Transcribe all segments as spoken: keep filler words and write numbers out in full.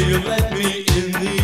you let me in the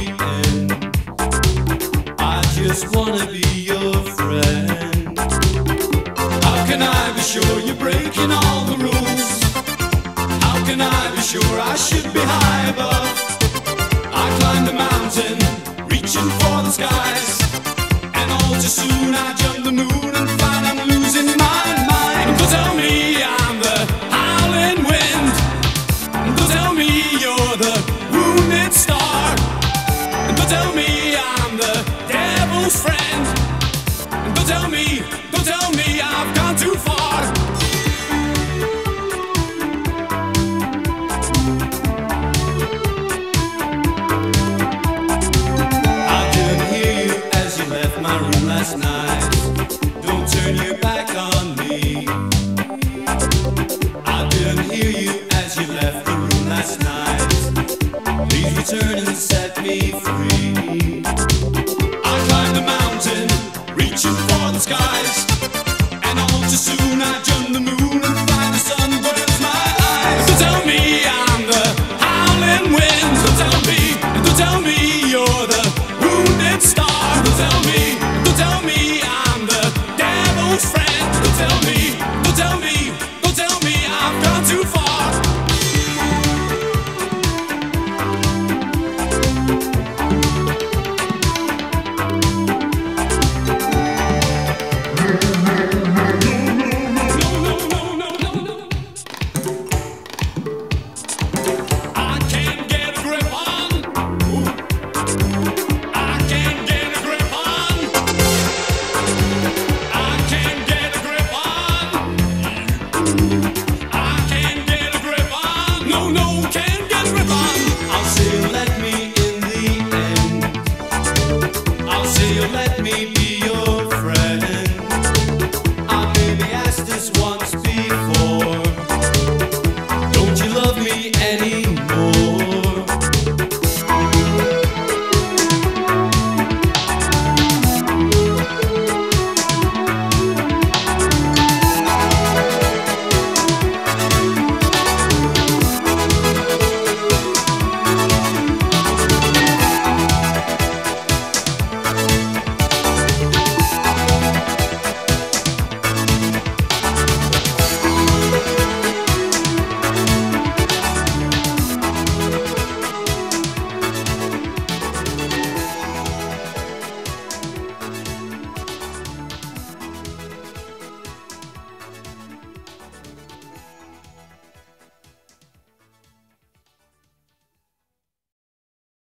end. I just wanna be your friend. How can I be sure you're breaking all the rules? How can I be sure I should be high above? I climbed the mountain, reaching for the skies, and all too soon I jumped the moon and find I'm losing my mind. Don't tell me I'm the howling wind. Don't tell me you're the wounded star. Don't tell me I'm the devil's friend. Don't tell me, don't tell me I've gone too far. Last night, don't turn your back on me. I didn't hear you as you left the room last night. Please return and set me free. I climbed the mountain, reaching for the skies,